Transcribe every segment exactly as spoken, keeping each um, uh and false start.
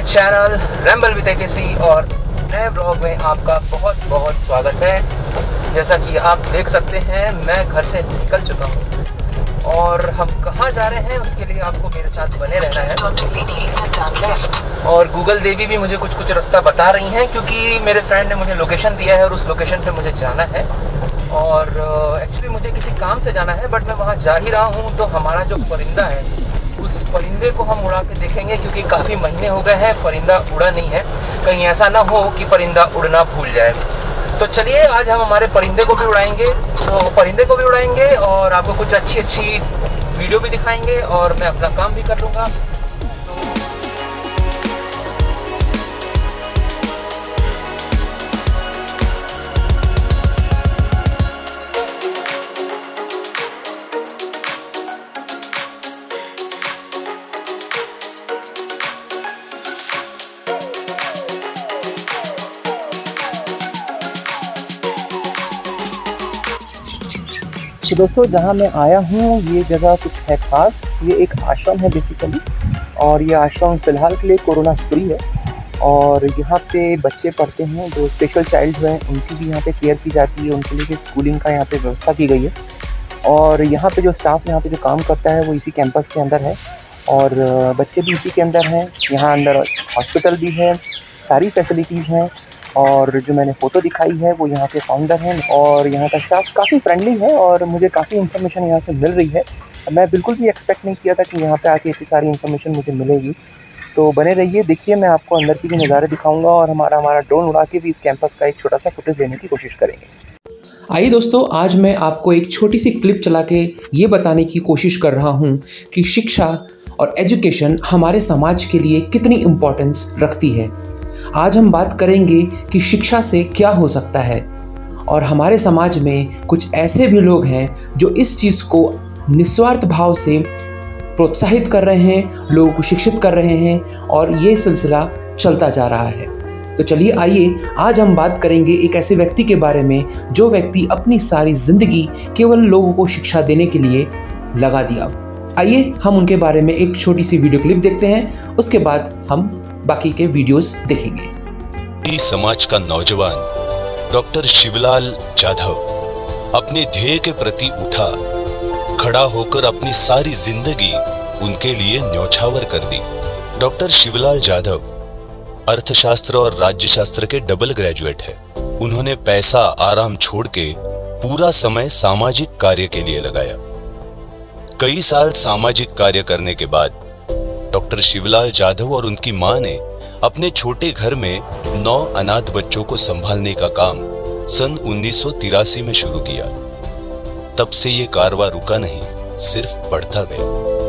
Channel ramble with AKC और नए blog में आपका बहुत बहुत स्वागत है। जैसा कि आप देख सकते हैं मैं घर से निकल चुका हूं और हम कहां जा रहे हैं उसके लिए आपको मेरे साथ बने रहना है। और गूगल देवी भी मुझे कुछ कुछ रास्ता बता रही हैं क्योंकि मेरे फ्रेंड ने मुझे लोकेशन दिया है और उस लोकेशन पे मुझे जाना है। और एक्चुअली uh, मुझे किसी काम से जाना है, बट मैं वहाँ जा ही रहा हूँ। तो हमारा जो परिंदा है उस परिंदे को हम उड़ा के देखेंगे क्योंकि काफ़ी महीने हो गए हैं परिंदा उड़ा नहीं है। कहीं ऐसा ना हो कि परिंदा उड़ना भूल जाए। तो चलिए आज हम हमारे परिंदे को भी उड़ाएंगे तो परिंदे को भी उड़ाएंगे और आपको कुछ अच्छी अच्छी वीडियो भी दिखाएंगे और मैं अपना काम भी कर लूँगा। तो दोस्तों जहाँ मैं आया हूँ ये जगह कुछ है खास। ये एक आश्रम है बेसिकली, और ये आश्रम फ़िलहाल के लिए कोरोना फ्री है। और यहाँ पे बच्चे पढ़ते हैं जो स्पेशल चाइल्ड हैं, उनकी भी यहाँ पे केयर की जाती है, उनके लिए स्कूलिंग का यहाँ पे व्यवस्था की गई है। और यहाँ पे जो स्टाफ यहाँ पे जो काम करता है वो इसी कैंपस के अंदर है और बच्चे भी इसी के अंदर हैं। यहाँ अंदर हॉस्पिटल भी है, सारी फैसिलिटीज़ हैं। और जो मैंने फ़ोटो दिखाई है वो यहाँ के फाउंडर हैं और यहाँ का स्टाफ काफ़ी फ्रेंडली है और मुझे काफ़ी इन्फॉर्मेशन यहाँ से मिल रही है। मैं बिल्कुल भी एक्सपेक्ट नहीं किया था कि यहाँ पे आके इतनी सारी इन्फॉर्मेशन मुझे मिलेगी। तो बने रहिए, देखिए मैं आपको अंदर की भी नज़ारे दिखाऊंगा और हमारा हमारा ड्रोन उड़ा के भी इस कैंपस का एक छोटा सा फुटेज लेने की कोशिश करेंगे। आइए दोस्तों, आज मैं आपको एक छोटी सी क्लिप चला के ये बताने की कोशिश कर रहा हूँ कि शिक्षा और एजुकेशन हमारे समाज के लिए कितनी इम्पोर्टेंस रखती है। आज हम बात करेंगे कि शिक्षा से क्या हो सकता है और हमारे समाज में कुछ ऐसे भी लोग हैं जो इस चीज़ को निस्वार्थ भाव से प्रोत्साहित कर रहे हैं, लोगों को शिक्षित कर रहे हैं और ये सिलसिला चलता जा रहा है। तो चलिए आइए आज हम बात करेंगे एक ऐसे व्यक्ति के बारे में जो व्यक्ति अपनी सारी ज़िंदगी केवल लोगों को शिक्षा देने के लिए लगा दिया। आइए हम उनके बारे में एक छोटी सी वीडियो क्लिप देखते हैं, उसके बाद हम बाकी के वीडियोस देखेंगे। समाज का नौजवान डॉक्टर शिवलाल जाधव अपने ध्येय के प्रति उठा, खड़ा होकर अपनी सारी जिंदगी उनके लिए न्यौछावर कर दी। डॉक्टर शिवलाल जाधव अर्थशास्त्र और राज्यशास्त्र के डबल ग्रेजुएट है। उन्होंने पैसा आराम छोड़ के पूरा समय सामाजिक कार्य के लिए लगाया। कई साल सामाजिक कार्य करने के बाद डॉक्टर शिवलाल जाधव और उनकी मां ने अपने छोटे घर में नौ अनाथ बच्चों को संभालने का काम सन उन्नीस सौ तिरासी में शुरू किया। तब से ये कारवां रुका नहीं, सिर्फ बढ़ता गया।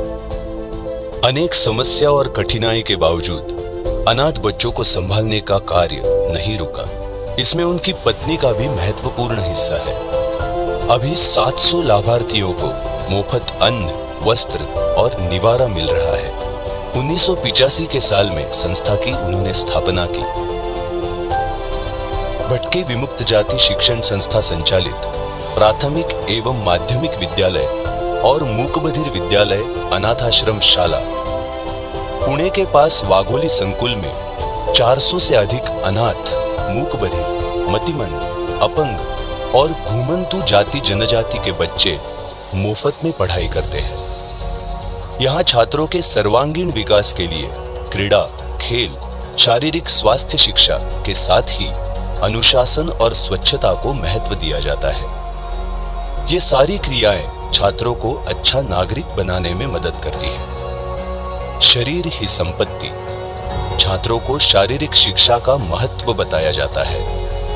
अनेक समस्या और कठिनाई के बावजूद अनाथ बच्चों को संभालने का कार्य नहीं रुका। इसमें उनकी पत्नी का भी महत्वपूर्ण हिस्सा है। अभी सात सौ लाभार्थियों को मुफ्त अन्न, वस्त्र और निवारा मिल रहा है। उन्नीस सौ पिचासी के साल में संस्था की उन्होंने स्थापना की। भटके विमुक्त जाति शिक्षण संस्था संचालित प्राथमिक एवं माध्यमिक विद्यालय और मूकबधिर विद्यालय अनाथाश्रम शाला पुणे के पास वाघोली संकुल में चार सौ से अधिक अनाथ, मूकबधिर, मतिमंद, अपंग और घुमंतु जाति जनजाति के बच्चे मुफ्त में पढ़ाई करते हैं। यहाँ छात्रों के सर्वांगीण विकास के लिए क्रीड़ा, खेल, शारीरिक स्वास्थ्य शिक्षा के साथ ही अनुशासन और स्वच्छता को महत्व दिया जाता है। ये सारी क्रियाएं छात्रों को अच्छा नागरिक बनाने में मदद करती है। शरीर ही संपत्ति। छात्रों को शारीरिक शिक्षा का महत्व बताया जाता है।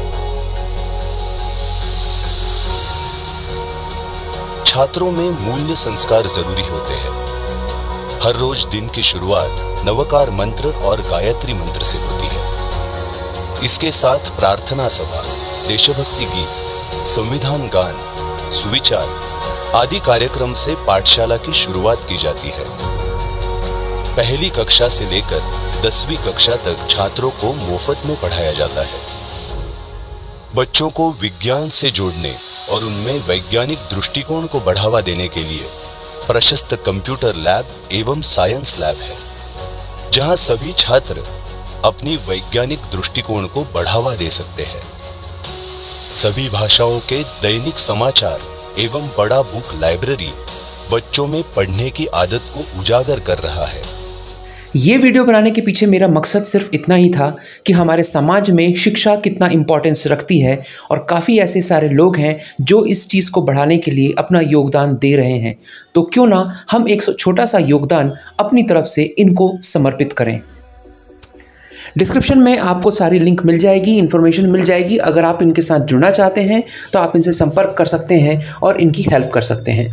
छात्रों में मूल्य संस्कार जरूरी होते हैं। हर रोज दिन की शुरुआत नवकार मंत्र और गायत्री मंत्र से होती है। इसके साथ प्रार्थना सभा, देशभक्ति गीत, संविधान गान, सुविचार आदि कार्यक्रम से पाठशाला की शुरुआत की जाती है। पहली कक्षा से लेकर दसवीं कक्षा तक छात्रों को मुफ्त में पढ़ाया जाता है। बच्चों को विज्ञान से जोड़ने और उनमें वैज्ञानिक दृष्टिकोण को बढ़ावा देने के लिए प्रशस्त कंप्यूटर लैब एवं साइंस लैब है, जहां सभी छात्र अपनी वैज्ञानिक दृष्टिकोण को बढ़ावा दे सकते हैं। सभी भाषाओं के दैनिक समाचार एवं बड़ा बुक लाइब्रेरी बच्चों में पढ़ने की आदत को उजागर कर रहा है। ये वीडियो बनाने के पीछे मेरा मकसद सिर्फ इतना ही था कि हमारे समाज में शिक्षा कितना इम्पोर्टेंस रखती है और काफ़ी ऐसे सारे लोग हैं जो इस चीज़ को बढ़ाने के लिए अपना योगदान दे रहे हैं। तो क्यों ना हम एक छोटा सा योगदान अपनी तरफ से इनको समर्पित करें। डिस्क्रिप्शन में आपको सारी लिंक मिल जाएगी, इन्फॉर्मेशन मिल जाएगी। अगर आप इनके साथ जुड़ना चाहते हैं तो आप इनसे संपर्क कर सकते हैं और इनकी हेल्प कर सकते हैं।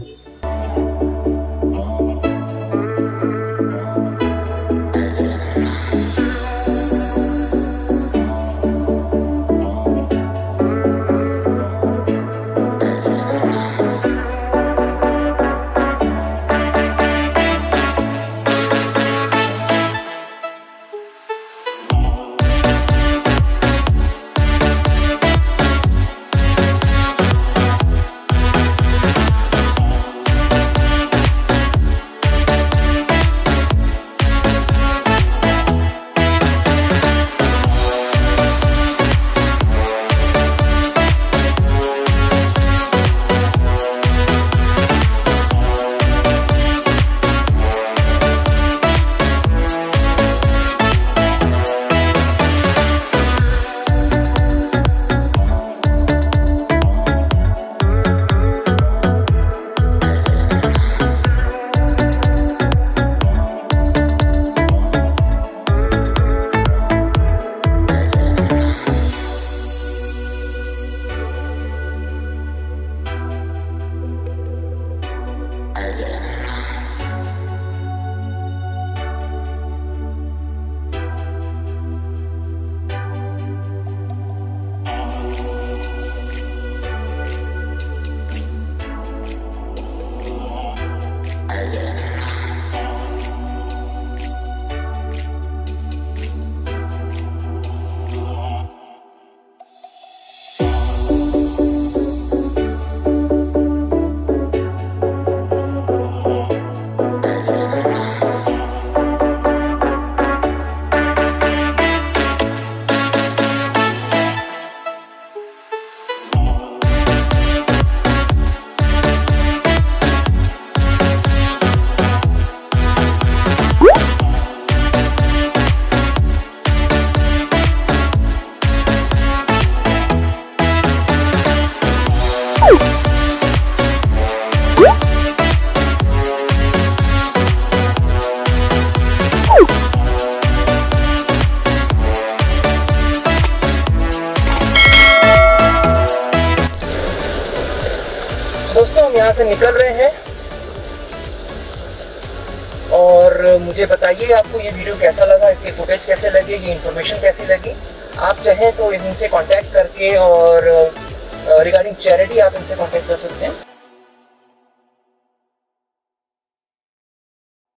दोस्तों हम यहाँ से निकल रहे हैं और मुझे बताइए आपको ये वीडियो कैसा लगा, इसके फुटेज कैसे लगे, ये इन्फॉर्मेशन कैसी लगी। आप चाहें तो इनसे कांटेक्ट करके और रिगार्डिंग चैरिटी आप इनसे कांटेक्ट कर सकते हैं।